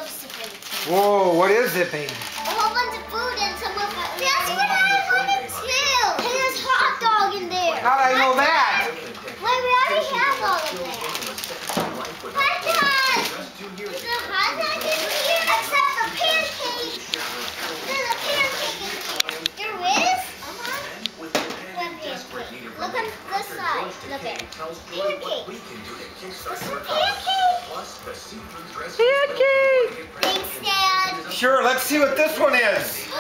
love zipping. Whoa, what is zipping? A whole bunch of food and some of it. That's what I wanted too. Hey, there's hot dog in there. How did I know that? Wait, we already have all of that. Hot dog! There's a hot dog in here except the pancake. There's a pancake in here. There is? What pancake? Look on this side. Look at pancake. This is pancake. Pancake! Thanks, Dad. Sure, let's see what this one is.